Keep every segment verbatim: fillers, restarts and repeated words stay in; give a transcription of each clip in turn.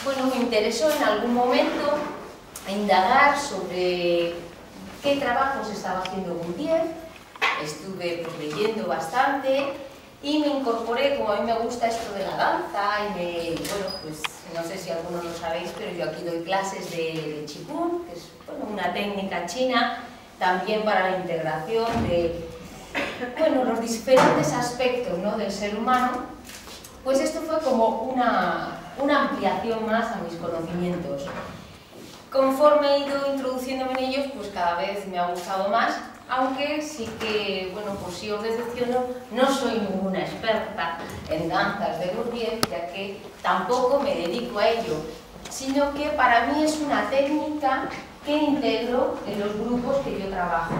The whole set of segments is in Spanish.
bueno, me interesó en algún momento indagar sobre qué trabajos estaba haciendo Bourdieu. Estuve pues, leyendo bastante y me incorporé, como a mí me gusta esto de la danza, y me, bueno, pues no sé si algunos lo sabéis, pero yo aquí doy clases de, de Qigong, que es bueno, una técnica china, también para la integración de bueno, los diferentes aspectos, ¿no?, del ser humano. Pues esto fue como una, una ampliación más a mis conocimientos. Conforme he ido introduciéndome en ellos, pues cada vez me ha gustado más, aunque sí que, bueno, pues si os decepciono, no soy ninguna experta en danzas de Bourdieu, ya que tampoco me dedico a ello, sino que para mí es una técnica que integro en los grupos que yo trabajo.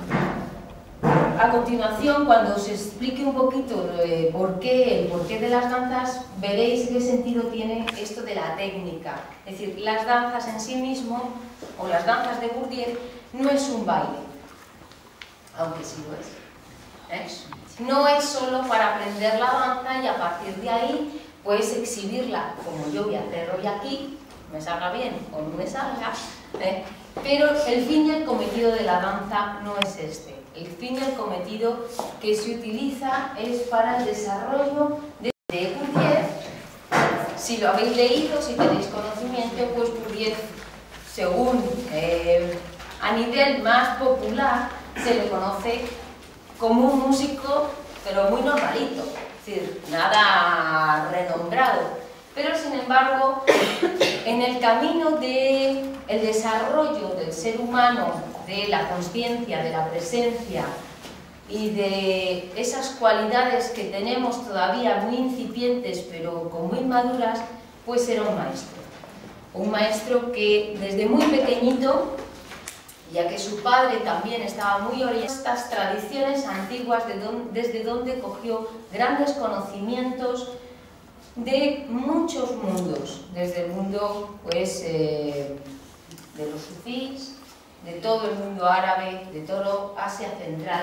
A continuación, cuando os explique un poquito eh, por qué, el porqué de las danzas, veréis qué sentido tiene esto de la técnica. Es decir, las danzas en sí mismo, o las danzas de Bourdieu, no es un baile, aunque sí lo es. ¿eh? No es solo para aprender la danza y a partir de ahí, pues exhibirla, como yo voy a hacer hoy aquí, me salga bien o no me salga, ¿eh? Pero el fin y el cometido de la danza no es este. El fin y el cometido que se utiliza es para el desarrollo de Bourdieu. Si lo habéis leído, si tenéis conocimiento, pues Bourdieu, según eh, a nivel más popular, se le conoce como un músico, pero muy normalito, es decir, nada renombrado. Pero sin embargo, en el camino del desarrollo del ser humano, de la consciencia, de la presencia y de esas cualidades que tenemos todavía muy incipientes pero con muy maduras, pues era un maestro. Un maestro que desde muy pequeñito, ya que su padre también estaba muy orientado a estas tradiciones antiguas de don, desde donde cogió grandes conocimientos de muchos mundos, desde el mundo pues, eh, de los sufís, de todo el mundo árabe, de todo Asia Central.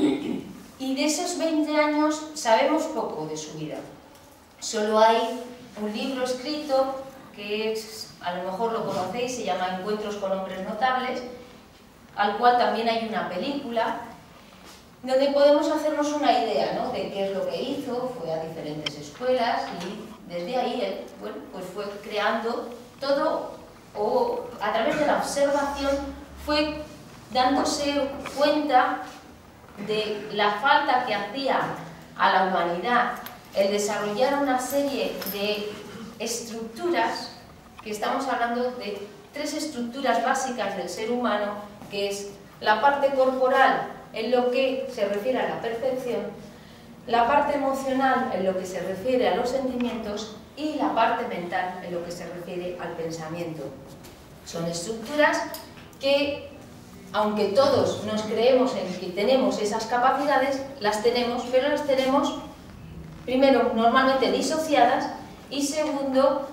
Y de esos veinte años sabemos poco de su vida. Solo hay un libro escrito que es, a lo mejor lo conocéis, se llama Encuentros con hombres notables, al cual también hay una película, donde podemos hacernos una idea, ¿no?, de qué es lo que hizo. Fue a diferentes escuelas y desde ahí él, bueno, pues fue creando todo, o a través de la observación fue dándose cuenta de la falta que hacía a la humanidad el desarrollar una serie de estructuras, que estamos hablando de tres estructuras básicas del ser humano, que es la parte corporal en lo que se refiere a la percepción, la parte emocional en lo que se refiere a los sentimientos y la parte mental en lo que se refiere al pensamiento. Son estructuras que, aunque todos nos creemos en que tenemos esas capacidades, las tenemos, pero las tenemos, primero, normalmente disociadas, y segundo,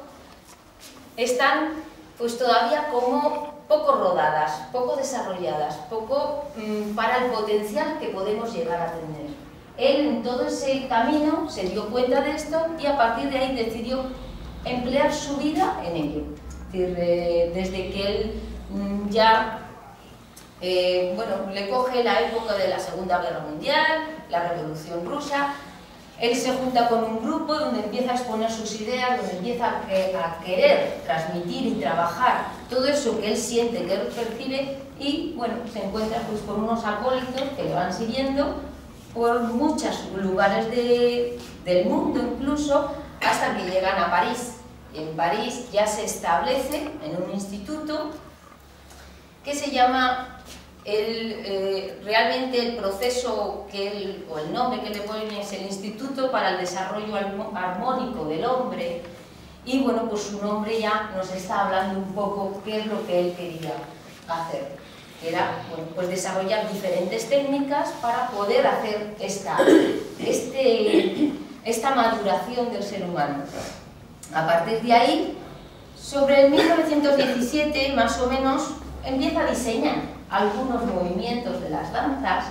están pues todavía como poco rodadas, poco desarrolladas, poco mmm, para el potencial que podemos llegar a tener. Él en todo ese camino se dio cuenta de esto y a partir de ahí decidió emplear su vida en ello. Es decir, eh, desde que él mmm, ya eh, bueno, le coge la época de la Segunda Guerra Mundial, la Revolución Rusa, él se junta con un grupo donde empieza a exponer sus ideas, donde empieza a, que, a querer transmitir y trabajar todo eso que él siente, que él percibe, y bueno, se encuentra pues con unos acólitos que le van siguiendo por muchos lugares de, del mundo incluso, hasta que llegan a París. Y en París ya se establece en un instituto que se llama el, eh, realmente el proceso que él, o el nombre que le ponen es el Instituto para el Desarrollo Armónico del Hombre, y bueno, pues su nombre ya nos está hablando un poco qué es lo que él quería hacer, que era bueno, pues desarrollar diferentes técnicas para poder hacer esta, este, esta maduración del ser humano. A partir de ahí, sobre el mil novecientos diecisiete más o menos, empieza a diseñar algunos movimientos de las danzas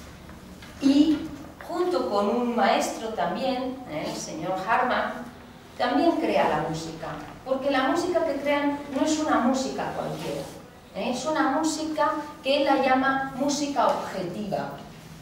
y junto con un maestro también, ¿eh? el señor Harman, también crea la música, porque la música que crean no es una música cualquiera, ¿eh? Es una música que él la llama música objetiva.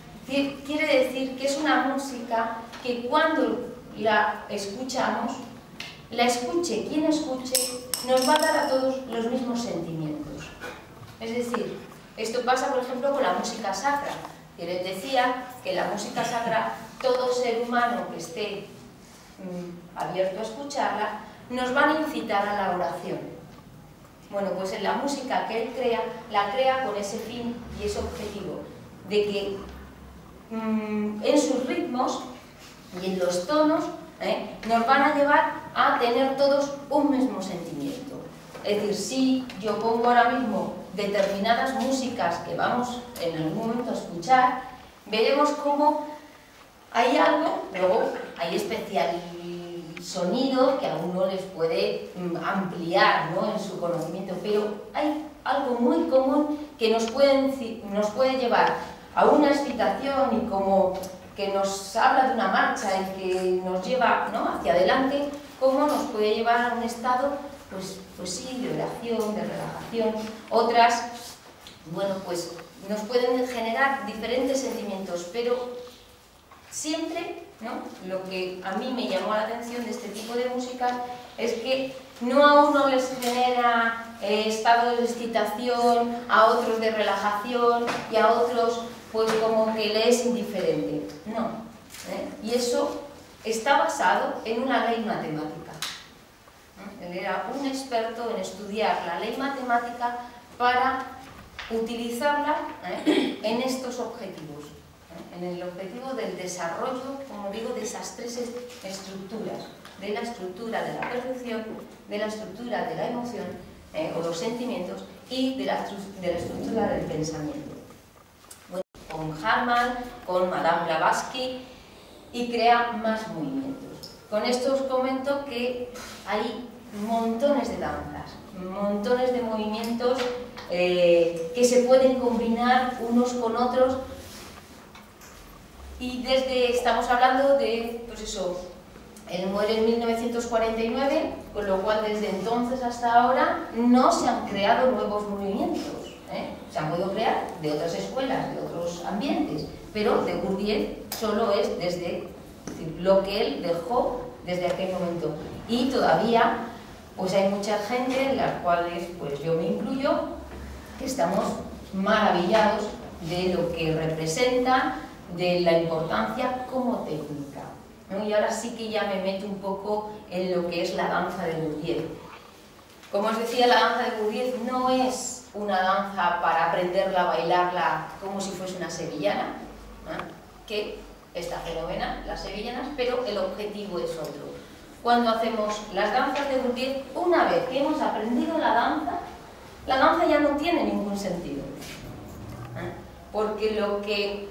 Quiere decir que es una música que cuando la escuchamos, la escuche quien escuche, nos va a dar a todos los mismos sentimientos. Es decir, esto pasa, por ejemplo, con la música sacra. Que les decía que la música sacra, todo ser humano que esté mmm, abierto a escucharla, nos van a incitar a la oración. Bueno, pues en la música que él crea, la crea con ese fin y ese objetivo, de que mmm, en sus ritmos y en los tonos ¿eh? nos van a llevar a tener todos un mismo sentimiento. Es decir, si yo pongo ahora mismo determinadas músicas que vamos en algún momento a escuchar, veremos cómo hay algo, luego hay especial sonido que a uno les puede ampliar, ¿no?, en su conocimiento, pero hay algo muy común que nos puede, nos puede llevar a una excitación y como que nos habla de una marcha y que nos lleva, ¿no?, hacia adelante, como nos puede llevar a un estado, pues, pues sí, de oración, de relajación. Otras, bueno, pues nos pueden generar diferentes sentimientos, pero siempre, ¿no?, lo que a mí me llamó la atención de este tipo de música es que no a uno les genera eh, estados de excitación, a otros de relajación y a otros pues como que le es indiferente. No. ¿eh? Y eso está basado en una ley matemática. ¿eh? Él era un experto en estudiar la ley matemática para utilizarla ¿eh? en estos objetivos. En el objetivo del desarrollo, como digo, de esas tres estructuras, de la estructura de la percepción, de la estructura de la emoción eh, o los sentimientos y de la, de la estructura del pensamiento. Bueno, con Hartmann, con Madame Blavatsky, y crea más movimientos. Con esto os comento que hay montones de danzas, montones de movimientos eh, que se pueden combinar unos con otros. Y desde, estamos hablando de, pues eso, él muere en mil novecientos cuarenta y nueve, con lo cual desde entonces hasta ahora no se han creado nuevos movimientos. ¿eh? Se han podido crear de otras escuelas, de otros ambientes, pero de Gurdjieff solo es desde decir, lo que él dejó desde aquel momento. Y todavía pues hay mucha gente, en las cuales pues yo me incluyo, que estamos maravillados de lo que representa, de la importancia como técnica, ¿no? Y ahora sí que ya me meto un poco en lo que es la danza de Gurdjieff. Como os decía, la danza de Gurdjieff no es una danza para aprenderla a bailarla como si fuese una sevillana, ¿eh? que está fenomenal, las sevillanas, pero el objetivo es otro. Cuando hacemos las danzas de Gurdjieff, una vez que hemos aprendido la danza, la danza ya no tiene ningún sentido, ¿eh? porque lo que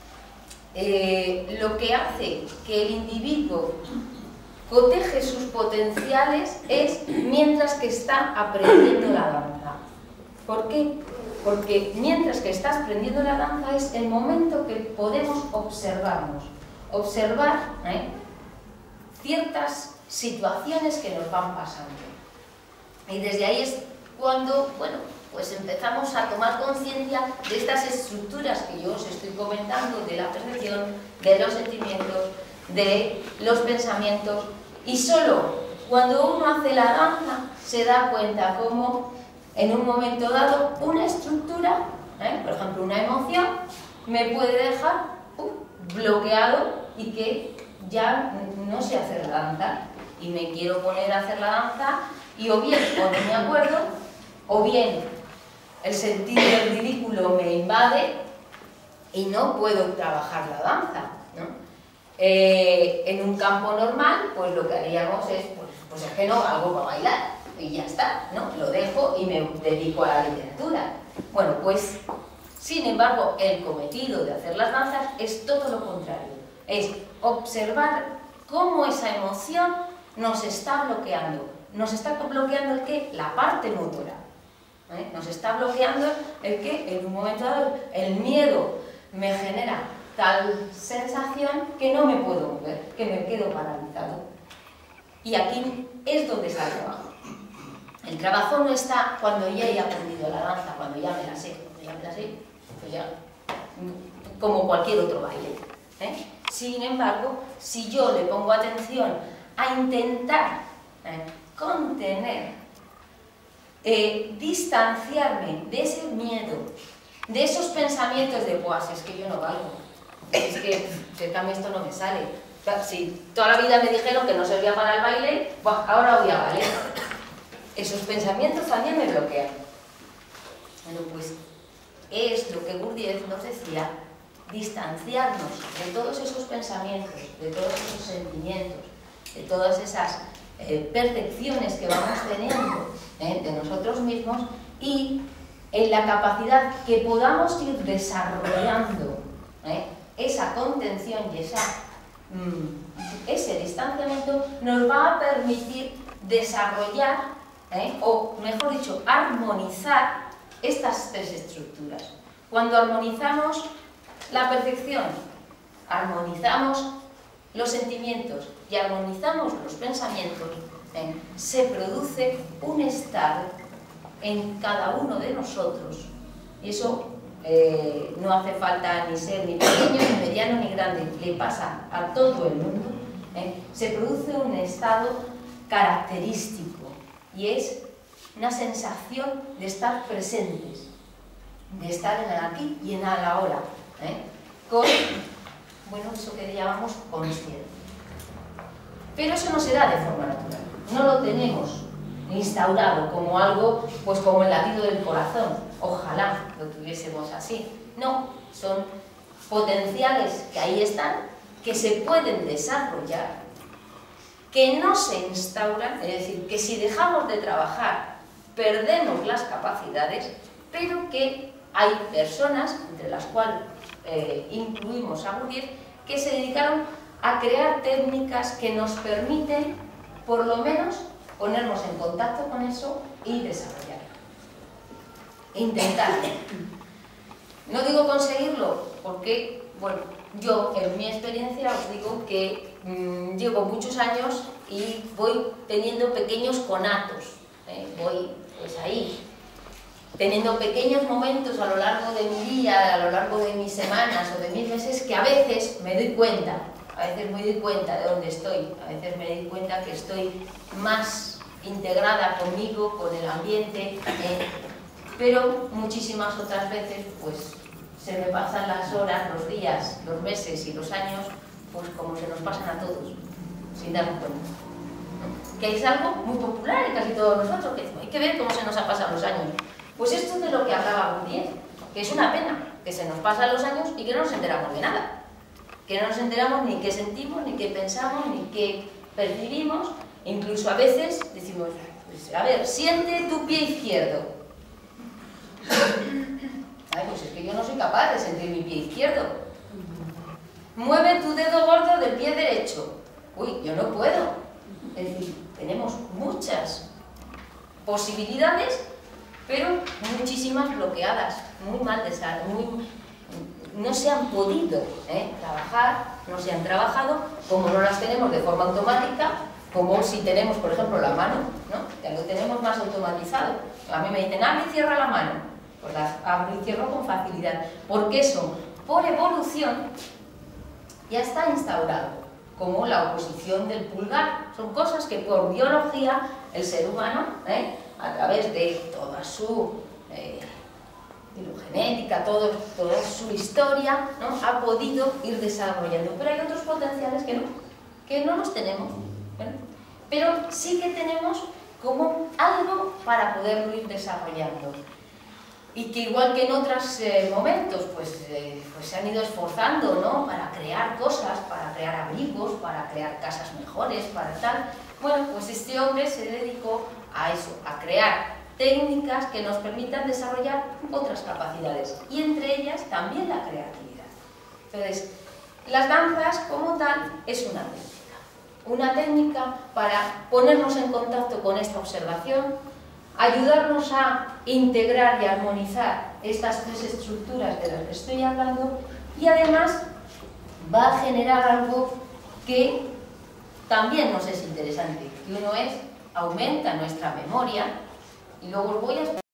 Eh, lo que hace que el individuo coteje sus potenciales es mientras que está aprendiendo la danza. ¿Por qué? Porque mientras que estás aprendiendo la danza es el momento que podemos observarnos, observar ¿eh? ciertas situaciones que nos van pasando. Y desde ahí es cuando, bueno, pues empezamos a tomar conciencia de estas estructuras que yo os estoy comentando, de la percepción, de los sentimientos, de los pensamientos, y solo cuando uno hace la danza se da cuenta cómo en un momento dado una estructura, ¿eh? por ejemplo una emoción, me puede dejar uh, bloqueado y que ya no sé hacer la danza y me quiero poner a hacer la danza y o bien o no me acuerdo o bien el sentido del ridículo me invade y no puedo trabajar la danza, ¿no? Eh, en un campo normal, pues lo que haríamos es, pues, pues es que no, algo para bailar y ya está, ¿no? Lo dejo y me dedico a la literatura. Bueno, pues, sin embargo, el cometido de hacer las danzas es todo lo contrario. Es observar cómo esa emoción nos está bloqueando. ¿Nos está bloqueando el qué? La parte motora. ¿Eh? Nos está bloqueando el que en un momento dado el miedo me genera tal sensación que no me puedo mover, que me quedo paralizado. Y aquí es donde está el trabajo. El trabajo no está cuando ya he aprendido la danza, cuando ya me la sé, cuando ya me la sé, pues ya, como cualquier otro baile, ¿eh? Sin embargo, si yo le pongo atención a intentar ¿eh? contener, eh, distanciarme de ese miedo, de esos pensamientos de, pues es que yo no valgo, es que, es que a mí esto no me sale. Si toda la vida me dijeron que no servía para el baile, pues ahora voy a bailar. Esos pensamientos también me bloquean. Bueno, pues es lo que Gurdjieff nos decía, distanciarnos de todos esos pensamientos, de todos esos sentimientos, de todas esas eh, percepciones que vamos teniendo eh, de nosotros mismos, y en la capacidad que podamos ir desarrollando eh, esa contención y esa, mm, ese distanciamiento nos va a permitir desarrollar ¿Eh? o mejor dicho, armonizar estas tres estructuras. Cuando armonizamos la percepción, armonizamos los sentimientos y armonizamos los pensamientos, ¿eh? se produce un estado en cada uno de nosotros. Y eso eh, no hace falta ni ser ni pequeño, ni mediano, ni grande, le pasa a todo el mundo. ¿eh? Se produce un estado característico. Y es una sensación de estar presentes, de estar en el aquí y en el ahora, ¿eh? con, bueno, eso que llamamos consciencia. Pero eso no se da de forma natural, no lo tenemos instaurado como algo, pues como el latido del corazón, ojalá lo tuviésemos así. No, son potenciales que ahí están, que se pueden desarrollar, que no se instauran, es decir, que si dejamos de trabajar perdemos las capacidades, pero que hay personas, entre las cuales eh, incluimos a Gurdjieff, que se dedicaron a crear técnicas que nos permiten, por lo menos, ponernos en contacto con eso y desarrollarlo. Intentarlo. No digo conseguirlo, porque, bueno, yo en mi experiencia os digo que mmm, llevo muchos años y voy teniendo pequeños conatos, ¿eh? voy pues ahí, teniendo pequeños momentos a lo largo de mi día, a lo largo de mis semanas o de mis meses, que a veces me doy cuenta, a veces me doy cuenta de dónde estoy, a veces me doy cuenta que estoy más integrada conmigo, con el ambiente, ¿eh? pero muchísimas otras veces pues se me pasan las horas, los días, los meses y los años, pues como se nos pasan a todos, sin darnos cuenta. Que es algo muy popular en casi todos nosotros, que hay que ver cómo se nos han pasado los años. Pues esto es de lo que hablaba Gurdjieff, que es una pena, que se nos pasan los años y que no nos enteramos de nada. Que no nos enteramos ni qué sentimos, ni qué pensamos, ni qué percibimos. Incluso a veces decimos, pues, a ver, siente tu pie izquierdo. Ay, pues es que yo no soy capaz de sentir mi pie izquierdo. Mueve tu dedo gordo del pie derecho. Uy, yo no puedo. Es decir, tenemos muchas posibilidades, pero muchísimas bloqueadas, muy mal deseadas, muy, no se han podido ¿eh? trabajar, no se han trabajado, como no las tenemos de forma automática, como si tenemos, por ejemplo, la mano, ¿no? Ya lo tenemos más automatizado. A mí me dicen, abre y cierra la mano. Pues las abro y cierro con facilidad, porque eso, por evolución, ya está instaurado, como la oposición del pulgar. Son cosas que por biología el ser humano, ¿eh? a través de toda su eh, filogenética, todo, toda su historia, ¿no? ha podido ir desarrollando. Pero hay otros potenciales que no, que no los tenemos, ¿eh? pero sí que tenemos como algo para poderlo ir desarrollando. Y que igual que en otros eh, momentos, pues, eh, pues se han ido esforzando, ¿no? para crear cosas, para crear abrigos, para crear casas mejores, para tal. Bueno, pues este hombre se dedicó a eso, a crear técnicas que nos permitan desarrollar otras capacidades, y entre ellas también la creatividad. Entonces, las danzas como tal es una técnica, una técnica para ponernos en contacto con esta observación, ayudarnos a integrar y armonizar estas tres estructuras de las que estoy hablando, y además va a generar algo que también nos es interesante, que uno es, aumenta nuestra memoria, y luego os voy a